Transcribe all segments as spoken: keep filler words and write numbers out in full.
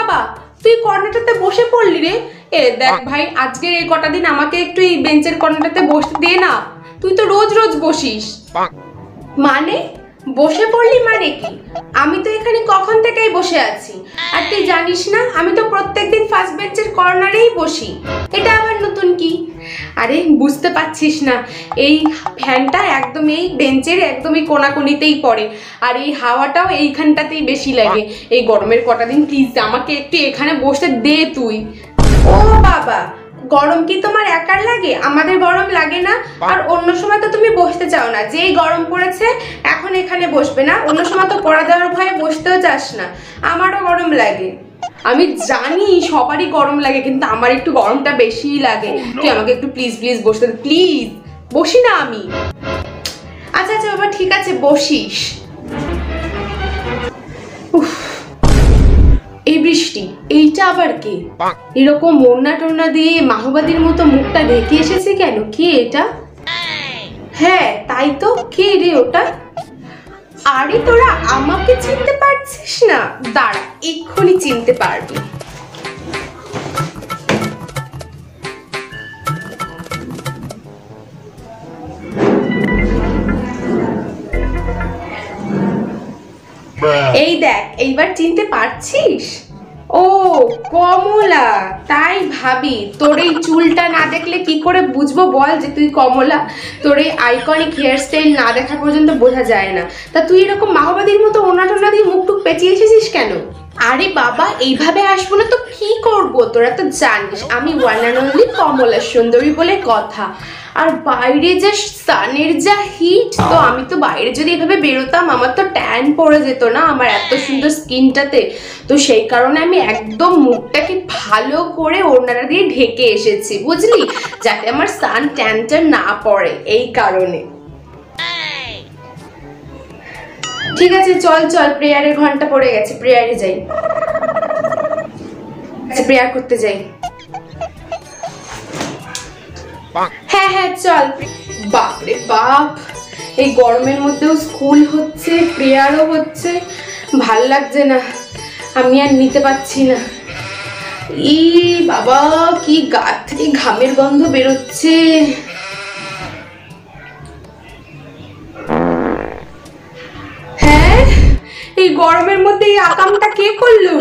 বাবা, তুই কর্নারটাতে বসে পড়লি রে। এ দেখ ভাই, আজকের এই কটা দিন আমাকে একটু এই বেঞ্চের কর্নারটাতে বসতে দে না। তুই তো রোজ রোজ বসিস। মানে বসে পড়লি মানে কি? আমি তো এখানে কখন থেকেই বসে আছি, আর তুই জানিস না আমি তো প্রত্যেকদিন ফার্স্ট বেঞ্চের কর্নারেই বসি। এটা আবার নতুন কি? আরে বুঝতে পারছিস না, এই ফ্যানটা একদম এই বেঞ্চের একদমই কোনাকুনিতেই পড়ে, আর এই হাওয়াটাও এইখানটাতেই বেশি লাগে। এই গরমের কটা দিন প্লিজ আমাকে একটু এখানে বসতে দে তুই। ও বাবা, গরম কি তোমার একার লাগে? আমাদের গরম লাগে না? আর অন্য সময় তো তুমি বসতে চাও না, যেই গরম পড়েছে এখন এখানে বসবে না, অন্য সময় তো পড়া দেওয়ার ভয়ে বসতেও চাস না। আমারও গরম লাগে, আমি জানি সবারই গরম লাগে, কিন্তু আমার একটু গরমটা বেশিই লাগে। তুই আমাকে একটু প্লিজ প্লিজ বসতে দে, প্লিজ। বসি না আমি? আচ্ছা আচ্ছা বাবা, ঠিক আছে বসিস। এই বৃষ্টি, এইটা আবার কে? এরকম ওড়না টোড়না দিয়ে মাহবাদীর মতো মুখটা ঢেকে এসেছে কেন? কে এটা? হ্যাঁ তাই তো, কে রে ওটা? আরে তোরা আমাকে চিনতে পারছিস না? দাঁড়া, এক্ষুনি চিনতে পারবি। এই দেখ, এইবার চিনতে পারছিস? ও কমলা, তাই ভাবি তোর এই চুলটা না দেখলে কি করে বুঝবো বল যে তুই কমলা? তোর এই আইকনিক হেয়ার স্টাইল না দেখা পর্যন্ত বোঝা যায় না। তা তুই এরকম মাহবাদীর মতো ওনা টোনা দিয়ে মুখ টুক পেঁচিয়ে এসেছিস কেন? আরে বাবা, এইভাবে আসবো না তো কি করবো? তোরা তো জানিস আমি ওয়ান অ্যান্ড অনলি কমলা সুন্দরী বলে কথা। আর বাইরে যা সানের যা হিট, তো আমি তো বাইরে যদি এভাবে বেরোতাম আমার তো ট্যান পড়ে যেত না আমার এত সুন্দর স্কিনটাতে। তো সেই কারণে আমি একদম মুখটাকে ভালো করে ওড়নাটা দিয়ে ঢেকে এসেছি, বুঝলি, যাতে আমার সান ট্যানটা না পড়ে, এই কারণে। ঠিক আছে চল চল, প্রেয়ারের ঘন্টা পড়ে গেছে, প্রেয়ারে যাই। আচ্ছা প্রেয়ার করতে যাই। হ্যাঁ হ্যাঁ চল। বাপরে বাপ, এই গরমের মধ্যেও স্কুল হচ্ছে, প্রেয়ারও হচ্ছে, ভাল লাগছে না, আমি আর নিতে পারছি না। ই বাবা, কি গা থেকে ঘামের গন্ধ বেরোচ্ছে। হ্যাঁ, এই গরমের মধ্যে এই আকামটা কে করলো?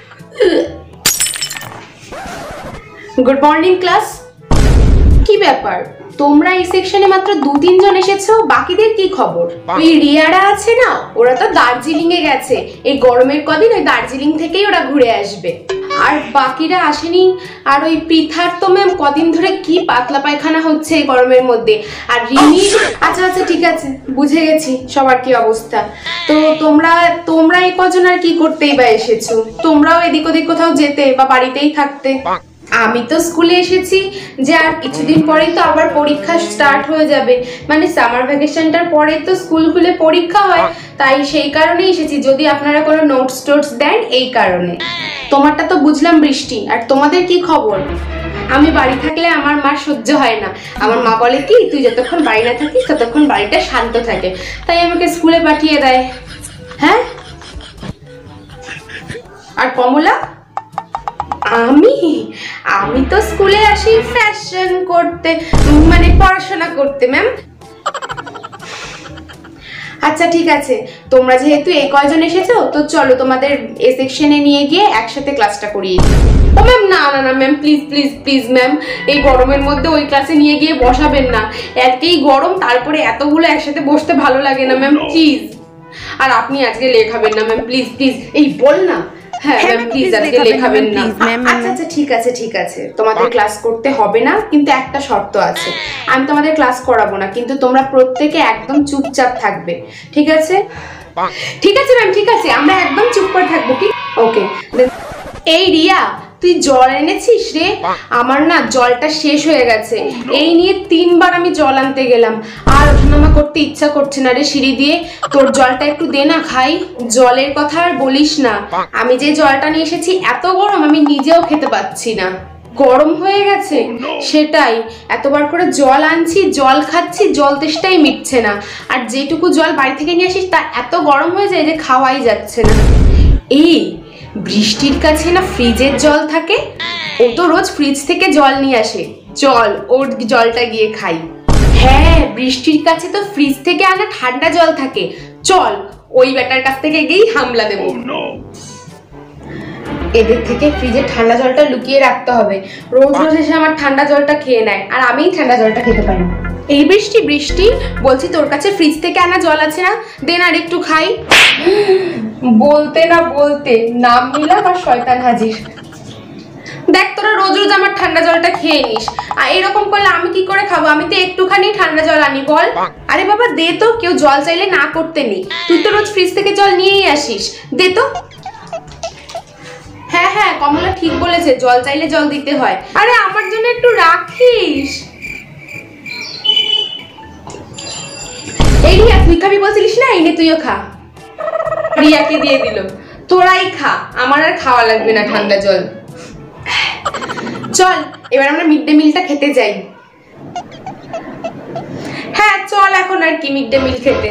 Good morning class. কি ব্যাপার, তোমরা এই সেকশনে মাত্র দু তিনজন এসেছো, বাকিদের কি খবর? ওই রিয়ারা আছে না, ওরা তো দার্জিলিং এ গেছে, এই গরমের কদিন ওই দার্জিলিং থেকেই ওরা ঘুরে আসবে। আর বাকিরা আসেনি। আর ওই পৃথার তো ম্যাম কদিন ধরে কি পাতলা পায়খানা হচ্ছে এই গরমের মধ্যে। আর রিমি, আচ্ছা আচ্ছা ঠিক আছে, বুঝে গেছি সবার কি অবস্থা। তো তোমরা তোমরা এই কজন আর কি করতেই বা এসেছো? তোমরাও এদিক ওদিক কোথাও যেতে বা বাড়িতেই থাকতে। আমি তো স্কুলে এসেছি যে আর কিছুদিন পরেই তো আবার পরীক্ষা স্টার্ট হয়ে যাবে, মানে সামার ভ্যাকেশনটার পরে তো স্কুল খুলে পরীক্ষা হয়, তাই সেই কারণেই এসেছি, যদি আপনারা কোনো নোটস টোটস দেন এই কারণে। তোমারটা তো বুঝলাম বৃষ্টি, আর তোমাদের কি খবর? আমি বাড়ি থাকলে আমার মা সহ্য হয় না, আমার মা বলে কি তুই যতক্ষণ বাড়ি না থাকিস ততক্ষণ বাড়িটা শান্ত থাকে, তাই আমাকে স্কুলে পাঠিয়ে দেয়। হ্যাঁ, আর কমলা? আমি আমি তো স্কুলে আসি ফ্যাশন করতে, মানে পড়াশোনা করতে ম্যাম। আচ্ছা ঠিক আছে, তোমরা যেহেতু এই কয়জন এসেছো তো চলো তোমাদের এ সেকশনে নিয়ে গিয়ে একসাথে ক্লাসটা করিয়ে দিই। ও ম্যাম না না না ma'am, please please please ma'am, এই গরমের মধ্যে ওই ক্লাসে নিয়ে গিয়ে বসাবেন না, এতই গরম, তারপরে এতগুলো একসাথে বসতে ভালো লাগে না ম্যাম, প্লিজ। আর আপনি আজকে লেখাবেন না ম্যাম, প্লিজ প্লিজ, এই বল না। হ্যাঁ ম্যাম প্লিজ আজকে লেখাবেন না। আচ্ছা আচ্ছা ঠিক আছে ঠিক আছে, তোমাদের ক্লাস করতে হবে না, কিন্তু একটা শর্ত আছে, আমি তোমাদের ক্লাস করাবো না, কিন্তু তোমরা প্রত্যেকে একদম চুপচাপ থাকবে, ঠিক আছে? ঠিক আছে ম্যাম, ঠিক আছে, আমরা একদম চুপ করে থাকবো, কি? ওকে। এই রিয়া, তুই জল এনেছিস রে? আমার না জলটা শেষ হয়ে গেছে, এই নিয়ে তিনবার আমি জল আনতে গেলাম, আর ওঠানামা করতে ইচ্ছা করছে না রে সিঁড়ি দিয়ে। তোর জলটা একটু দে না খাই। জলের কথা আর বলিস না, আমি যে জলটা নিয়ে এসেছি এত গরম আমি নিজেও খেতে পাচ্ছি না, গরম হয়ে গেছে। সেটাই, এতবার করে জল আনছি, জল খাচ্ছি, জল তেষ্টাই মিটছে না, আর যেটুকু জল বাড়ি থেকে নিয়ে আসিস তা এত গরম হয়ে যায় যে খাওয়াই যাচ্ছে না। এই বৃষ্টির কাছে না ফ্রিজের জল থাকে, ও তো রোজ ফ্রিজ থেকে জল নিয়ে আসে, চল ওর জলটা গিয়ে খাই। হ্যাঁ, বৃষ্টির কাছে তো ফ্রিজ থেকে আনা ঠান্ডা জল থাকে, চল ওই ব্যাটার কাছ থেকে গিয়েই হামলা দেবো। এদের থেকে ফ্রিজের ঠান্ডা জলটা লুকিয়ে রাখতে হবে, রোজ রোজ এসে আমার ঠান্ডা জলটা খেয়ে নেয় আর আমিই ঠান্ডা জলটা খেতে পারি। এই বৃষ্টি বৃষ্টি বলছি, তোর কাছে ফ্রিজ থেকে আনা জল আছে না, দেন আর একটু খাই। বলতে না বলতে নাম নিলাম আর শয়তান হাজির। দেখ, তোরা রোজ রোজ আমার ঠান্ডা জলটা খেয়ে নিস, আর এরকম করলে আমি কি করে খাবো? আমি তো একটুখানি ঠান্ডা জল আনি, বল। আরে বাবা দে তো, কেউ জল চাইলে না করতে নেই, তুই তো রোজ ফ্রিজ থেকে জল নিয়েই আসিস, দে তো। হ্যাঁ হ্যাঁ, কমলা ঠিক বলেছে, জল চাইলে জল দিতে হয়। আরে আমার জন্য একটু রাখিস। এই রিয়া, তুই খাবি বলছিলিস না, এনে তুইও খা। রিয়াকে দিয়ে দিল, তোরাই খা, আমার আর খাওয়া লাগবে না ঠান্ডা জল। চল এবার আমরা মিড ডে মিলটা খেতে যাই। হ্যাঁ চল এখন আর কি মিড ডে মিল খেতে।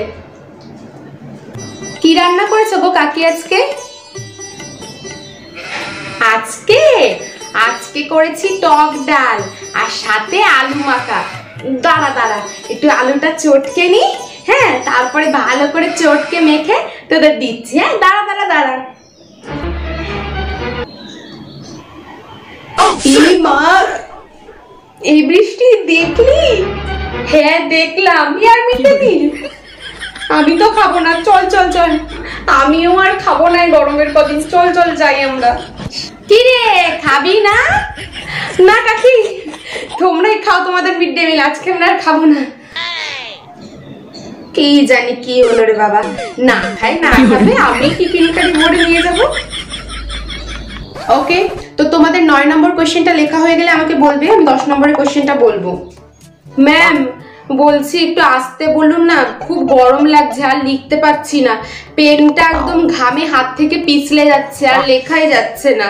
কি রান্না করেছো গো কাকি আজকে? আজকে আজকে করেছি টক ডাল আর সাথে আলু মাখা। দাঁড়া দাঁড়া, একটু আলুটা চটকে নি, হ্যাঁ তারপরে ভালো করে চটকে মেখে তোদের দিচ্ছি। হ্যাঁ দাঁড়া দাঁড়া দাঁড়া। এই বৃষ্টি দেখলি? হ্যাঁ দেখলাম। ইয়ার মিটে দিল, আমি তো খাবো না, চল চল চল। আমিও আর খাবো না গরমের কদিন, চল চল যাই আমরা। কি রে, খাবি না? না কাকি, তোমরাই খাও তোমাদের মিড ডে মিল, আজকে আমরা আর খাবো না। কি জানি কি হলো রে বাবা, না খাই না খাবে, আমি টিফিন কারি ভরে নিয়ে যাবো। ওকে, তো তোমাদের নয় নম্বর কোশ্চেনটা লেখা হয়ে গেলে আমাকে বলবে, আমি দশ নম্বরের কোশ্চেনটা বলবো। ম্যাম বলছি একটু আসতে বলুন না, খুব গরম লাগছে আর লিখতে পারছি না, পেনটা একদম ঘামে হাত থেকে পিছলে যাচ্ছে আর লেখাই যাচ্ছে না।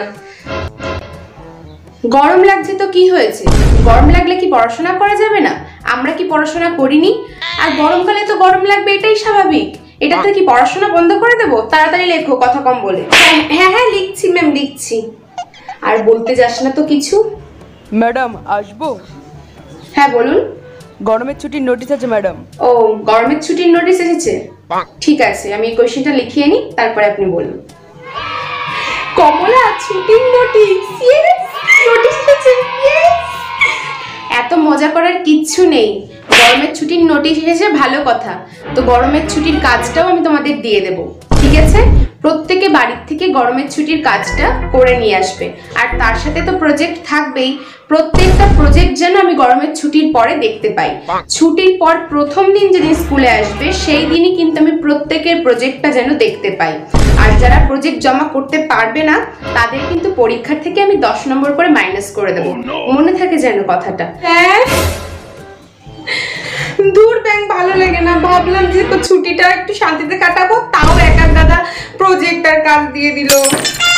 গরম লাগছে তো কি হয়েছে? গরম লাগলে কি পড়াশোনা করা যাবে না? আমরা কি পড়াশোনা করিনি? আর গরমকালে তো গরম লাগবে, এটাই স্বাভাবিক। এটাতে কি পড়াশোনা বন্ধ করে দেবো? তাড়াতাড়ি লেখো, কথা কম বলে। হ্যাঁ হ্যাঁ লিখছি ম্যাম, লিখছি। আর বলতে যাস না তো কিছু। ম্যাডাম আসবো? হ্যাঁ বলুন। গরমের ছুটির নোটিশ আছে ম্যাডাম। ও, গরমের ছুটির নোটিশ এসেছে? ঠিক আছে, আমি এই কোশ্চেনটা লিখিয়ে নিই, তারপরে আপনি বলুন। কমলা, ছুটির নোটিশ, নোটিশ এসেছে। এত মজা করার কিচ্ছু নেই, গরমের ছুটির নোটিশ এসেছে ভালো কথা, তো গরমের ছুটির কাজটাও আমি তোমাদের দিয়ে দেব, ঠিক আছে? প্রত্যেকে বাড়ির থেকে গরমের ছুটির কাজটা করে নিয়ে আসবে, আর তার সাথে তো প্রজেক্ট থাকবেই। প্রত্যেকটা প্রজেক্ট যেন আমি গরমের ছুটির পরে দেখতে পাই। ছুটির পর প্রথম দিন যেদিন স্কুলে আসবে সেই দিনই কিন্তু আমি প্রত্যেকের প্রজেক্টটা যেন দেখতে পাই। আর যারা প্রজেক্ট জমা করতে পারবে না তাদের কিন্তু পরীক্ষার থেকে আমি দশ নম্বর করে মাইনাস করে দেবো, মনে থাকে যেন কথাটা। হ্যাঁ দূর ব্যাং, ভালো লাগে না, ভাবলাম যে তো ছুটিটা একটু শান্তিতে কাটাবো, তাও একা দাদা প্রজেক্ট আর কাজ দিয়ে দিল।